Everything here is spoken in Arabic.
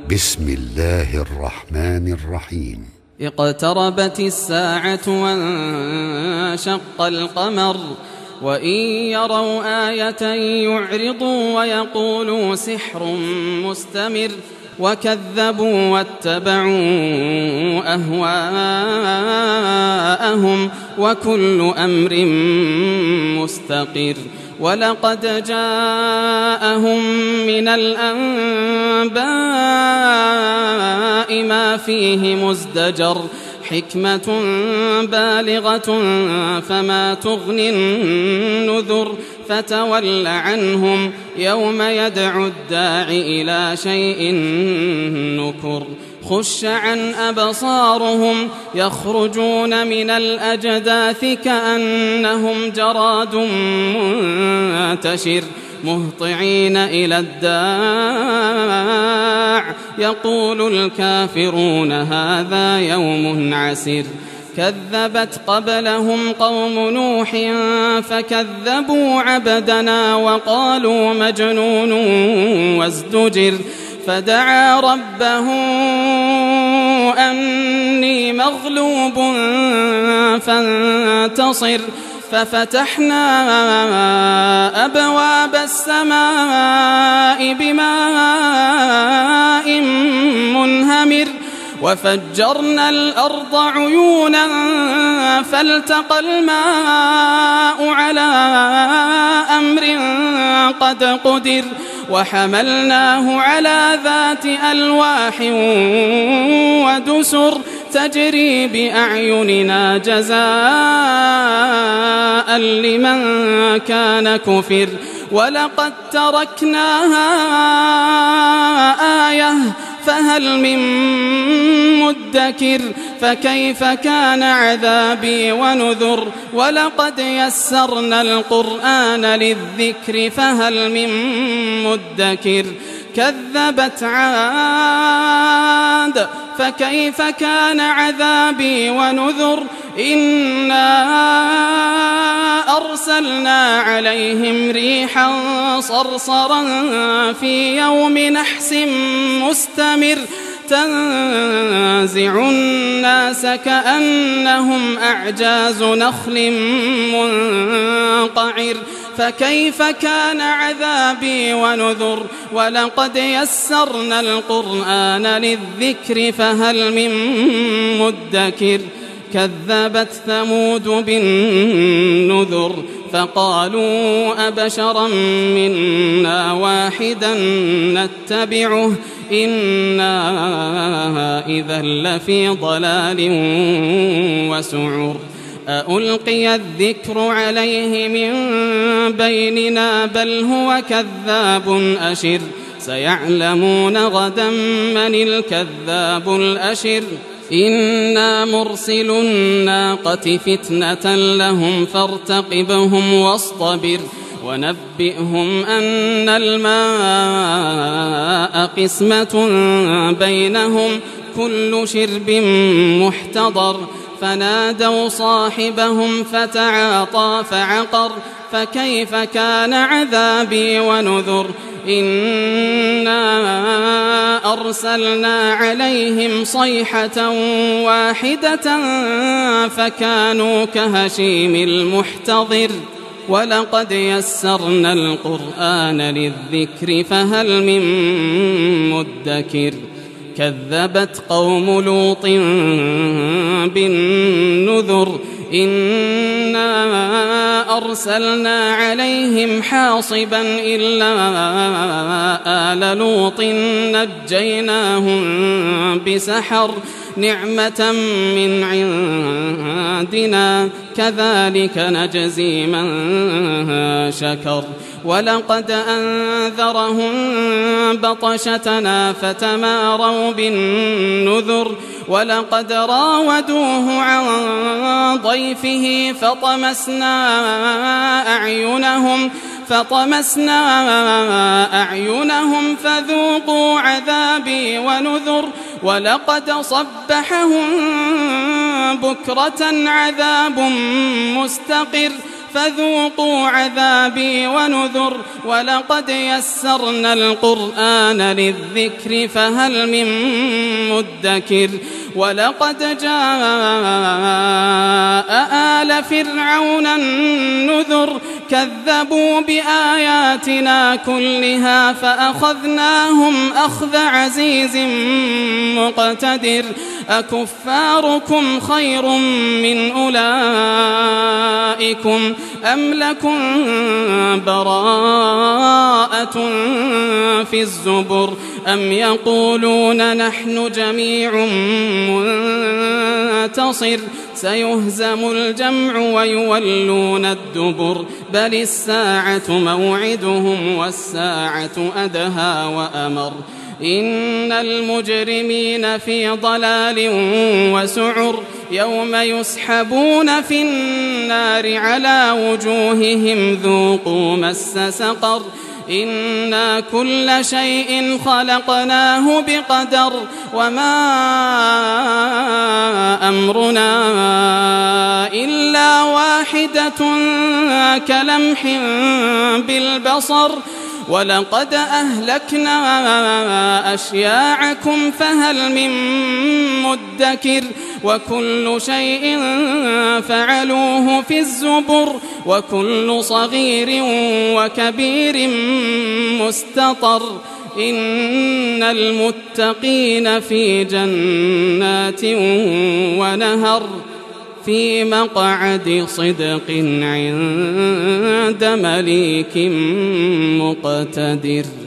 بسم الله الرحمن الرحيم. اقتربت الساعة وانشق القمر وإن يروا آية يعرضوا ويقولوا سحر مستمر وكذبوا واتبعوا أهواءهم وكل أمر مستقر. ولقد جاءهم من الأنباء ما فيه مزدجر حكمة بالغة فما تغني النذر فتول عنهم يوم يدعو الداع إلى شيء نكر. خش عن أبصارهم يخرجون من الأجداث كأنهم جراد منتشر مهطعين إلى الداع يقول الكافرون هذا يوم عسر. كذبت قبلهم قوم نوح فكذبوا عبدنا وقالوا مجنون وازدجر. فدعا ربه أني مغلوب فانتصر. ففتحنا أبواب السماء بماء منهمر وفجرنا الأرض عيونا فالتقى الماء على أمر قد قدر وحملناه على ذات ألواح ودسر تجري بأعيننا جزاء لمن كان كفر. ولقد تركناها آية فهل من مدكر. فكيف كان عذابي ونذر. ولقد يسرنا القرآن للذكر فهل من مدكر. كذبت عاد فكيف كان عذابي ونذر. إنا أرسلنا عليهم ريحا صرصرا في يوم نحس مستمر تنزع الناس كأنهم أعجاز نخل منقعر. فكيف كان عذابي ونذر. ولقد يسرنا القرآن للذكر فهل من مدكر. كذبت ثمود بالنذر فقالوا أبشرا منا واحدا نتبعه إنا إذا لفي ضلال وسعر. أألقي الذكر عليه من بيننا بل هو كذاب أشر. سيعلمون غدا من الكذاب الأشر. إنا مرسل الناقة فتنة لهم فارتقبهم واصطبر. ونبئهم أن الماء قسمة بينهم كل شرب محتضر. فنادوا صاحبهم فتعاطى فعقر. فكيف كان عذابي ونذر. إنا أرسلنا عليهم صيحة واحدة فكانوا كهشيم المحتضر. ولقد يسرنا القرآن للذكر فهل من مدكر. كذبت قوم لوط بالنذر إنا أرسلنا عليهم حاصبا إلا آل لوط نجيناهم بسحر نعمة من عندنا كذلك نجزي من شكر. ولقد أنذرهم بطشتنا فتماروا بالنذر. ولقد راودوه عن ضيفه فطمسنا أعينهم فذوقوا عذابي ونذر. ولقد صبحهم بكرة عذاب مستقر فذوقوا عذابي ونذر ولقد يسرنا القرآن للذكر فهل من مدكر ولقد جاء آل فرعون النذر كذبوا بآياتنا كلها فأخذناهم أخذ عزيز مقتدر أكفاركم خير من أولئكم أم لكم براءة في الزبر أم يقولون نحن جميع منتصر سيهزم الجمع ويولون الدبر بل الساعة موعدهم والساعة أدهى وأمر إن المجرمين في ضلال وسعر يوم يسحبون في النار على وجوههم ذوقوا مس سقر إنا كل شيء خلقناه بقدر وما أمرنا إلا واحدة كلمح بالبصر ولقد أهلكنا أشياعكم فهل من مدكر وكل شيء فعلوه في الزبر وكل صغير وكبير مستطر إن المتقين في جنات ونهر في مقعد صدق عند مليك مقتدر.